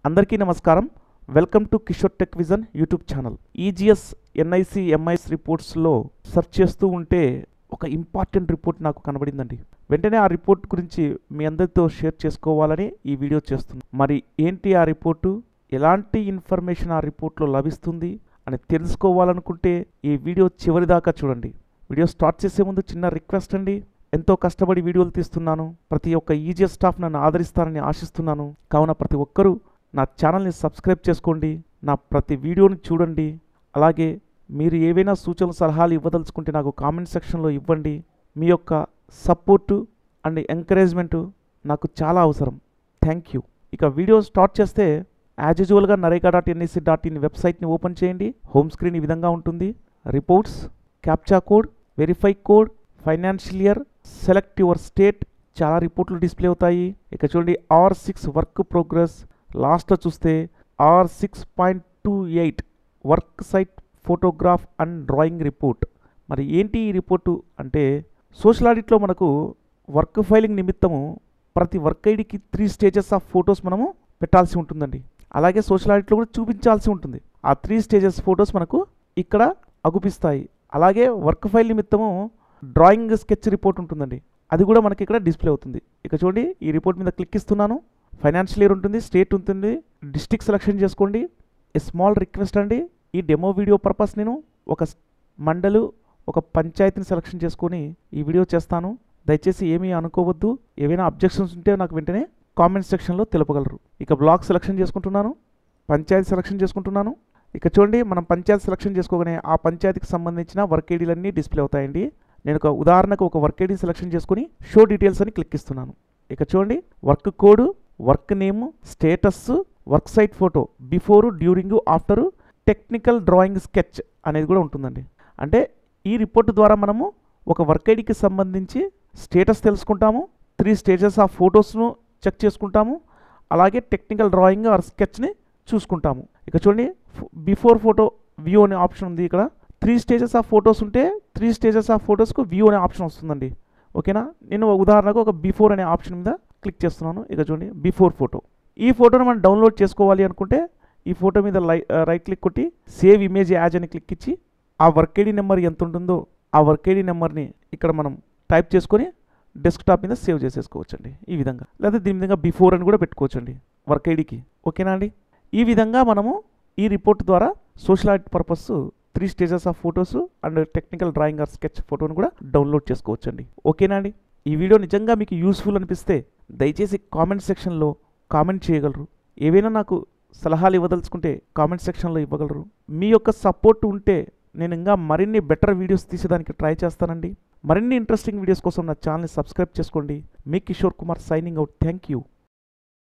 అందరికీ నమస్కారం. Welcome to Kishore tech vision YouTube channel. EGS NIC MIS రిపోర్ట్స్లో సెర్చ్ చేస్తూ ఉంటే ఒక ఇంపార్టెంట్ రిపోర్ట్ నాకు కనబడిందండి. వెంటనే ఆ రిపోర్ట్ గురించి మీ అందరితో షేర్ చేసుకోవాలని ఈ వీడియో చేస్తున్నాను. మరి ఏంటి ఆ రిపోర్టు, ఎలాంటి ఇన్ఫర్మేషన్ ఆ రిపోర్ట్లో లభిస్తుంది అని తెలుసుకోవాలనుకుంటే ఈ వీడియో చివరి దాకా చూడండి. వీడియో స్టార్ట్ చేసే ముందు చిన్న రిక్వెస్ట్ అండి. ఎంతో కష్టపడి వీడియోలు తీస్తున్నాను. ప్రతి ఒక్క ఈజీఎస్ స్టాఫ్ నన్ను ఆదరిస్తారని ఆశిస్తున్నాను. కావున ప్రతి ఒక్కరూ నా ఛానల్ని సబ్స్క్రైబ్ చేసుకోండి, నా ప్రతి వీడియోని చూడండి. అలాగే మీరు ఏవైనా సూచనలు సలహాలు ఇవ్వదలుచుకుంటే నాకు కామెంట్ సెక్షన్లో ఇవ్వండి. మీ యొక్క సపోర్టు అండ్ ఎంకరేజ్మెంటు నాకు చాలా అవసరం. Thank you. ఇక వీడియో స్టార్ట్ చేస్తే యాజ్ యూజువల్గా nareka.nec.in వెబ్సైట్ని ఓపెన్ చేయండి. హోమ్ స్క్రీన్ ఈ విధంగా ఉంటుంది. Reports, captcha code, verify code, financial year, select your state, చాలా రిపోర్ట్లు డిస్ప్లే అవుతాయి. ఇక చూడండి R6 వర్క్ ప్రోగ్రెస్, లాస్ట్లో చూస్తే R6.28 work site photograph and drawing report. మరి ఏంటి ఈ రిపోర్టు అంటే, సోషల్ ఆడిట్లో మనకు వర్క్ ఫైలింగ్ నిమిత్తము ప్రతి వర్క్ ఐడికి 3 స్టేజెస్ ఆఫ్ ఫొటోస్ మనము పెట్టాల్సి ఉంటుందండి. అలాగే సోషల్ ఆడిట్లో కూడా చూపించాల్సి ఉంటుంది. ఆ 3 స్టేజెస్ ఫొటోస్ మనకు ఇక్కడ అగుపిస్తాయి. అలాగే వర్క్ ఫైల్ నిమిత్తము డ్రాయింగ్ స్కెచ్ రిపోర్ట్ ఉంటుందండి, అది కూడా మనకి ఇక్కడ డిస్ప్లే అవుతుంది. ఇక చూడండి ఈ రిపోర్ట్ మీద క్లిక్ ఇస్తున్నాను. ఫైనాన్షియల్ ఇయర్ ఉంటుంది, స్టేట్ ఉంటుంది, డిస్ట్రిక్ట్ సెలెక్షన్ చేసుకోండి. ఏ స్మాల్ రిక్వెస్ట్ అండి, ఈ డెమో వీడియో పర్పస్ నేను ఒక మండలు, ఒక పంచాయతీని సెలెక్షన్ చేసుకొని ఈ వీడియో చేస్తాను. దయచేసి ఏమీ అనుకోవద్దు. ఏవైనా అబ్జెక్షన్స్ ఉంటే నాకు వెంటనే కామెంట్ సెక్షన్లో తెలుపగలరు. ఇక బ్లాక్ సెలెక్షన్ చేసుకుంటున్నాను, పంచాయతీ సెలెక్షన్ చేసుకుంటున్నాను. ఇక చూడండి మనం పంచాయతీ సెలెక్షన్ చేసుకోగానే ఆ పంచాయతీకి సంబంధించిన వర్క్ ఐడీలన్నీ డిస్ప్లే అవుతాయండి. నేను ఒక ఉదాహరణకు ఒక వర్క్ ఐడి సెలెక్షన్ చేసుకుని షో డీటెయిల్స్ అని క్లిక్ ఇస్తున్నాను. ఇక చూడండి work code, work name, status, work site photo, before, during, after, technical drawing sketch అనేది కూడా ఉంటుందండి. అంటే ఈ రిపోర్ట్ ద్వారా మనము ఒక వర్క్ ఐడికి సంబంధించి స్టేటస్ తెలుసుకుంటాము, 3 స్టేజెస్ ఆఫ్ ఫొటోస్ను చెక్ చేసుకుంటాము, అలాగే టెక్నికల్ డ్రాయింగ్ ఆర్ స్కెచ్ని చూసుకుంటాము. ఇక చూడండి బిఫోర్ ఫోటో వ్యూ అనే ఆప్షన్ ఉంది. ఇక్కడ 3 స్టేజెస్ ఆఫ్ ఫొటోస్ ఉంటే 3 స్టేజెస్ ఆఫ్ ఫొటోస్కు వ్యూ అనే ఆప్షన్ వస్తుందండి. ఓకేనా, నేను ఉదాహరణకు ఒక బిఫోర్ అనే ఆప్షన్ మీద క్లిక్ చేస్తున్నాను. ఇక చూడండి బిఫోర్ ఫోటో. ఈ ఫోటోను మనం డౌన్లోడ్ చేసుకోవాలి అనుకుంటే ఈ ఫోటో మీద రైట్ క్లిక్ కొట్టి సేవ్ ఇమేజ్ యాజ్ అని క్లిక్ ఇచ్చి ఆ వర్క్ ఐడి నెంబర్ ఎంత ఉంటుందో ఆ వర్క్ ఐడి నెంబర్ని ఇక్కడ మనం టైప్ చేసుకొని డెస్క్టాప్ మీద సేవ్ చేసేసుకోవచ్చండి ఈ విధంగా. లేదా దీని విధంగా బిఫోర్ అని కూడా పెట్టుకోవచ్చండి వర్క్ ఐడికి. ఓకేనా అండి, ఈ విధంగా మనము ఈ రిపోర్ట్ ద్వారా social audit purpose 3 stages of photos and technical drawing or sketch ఫోటోను కూడా డౌన్లోడ్ చేసుకోవచ్చండి. ఓకేనా అండి, ఈ వీడియో నిజంగా మీకు యూస్ఫుల్ అనిపిస్తే దయచేసి కామెంట్ సెక్షన్లో కామెంట్ చేయగలరు. ఏవైనా నాకు సలహాలు ఇవ్వదలుచుకుంటే కామెంట్ సెక్షన్లో ఇవ్వగలరు. మీ యొక్క సపోర్ట్ ఉంటే నేను ఇంకా మరిన్ని బెటర్ వీడియోస్ తీసేదానికి ట్రై చేస్తానండి. మరిన్ని ఇంట్రెస్టింగ్ వీడియోస్ కోసం నా ఛానల్ని సబ్స్క్రైబ్ చేసుకోండి. మీ Kishore Kumar signing out. Thank you.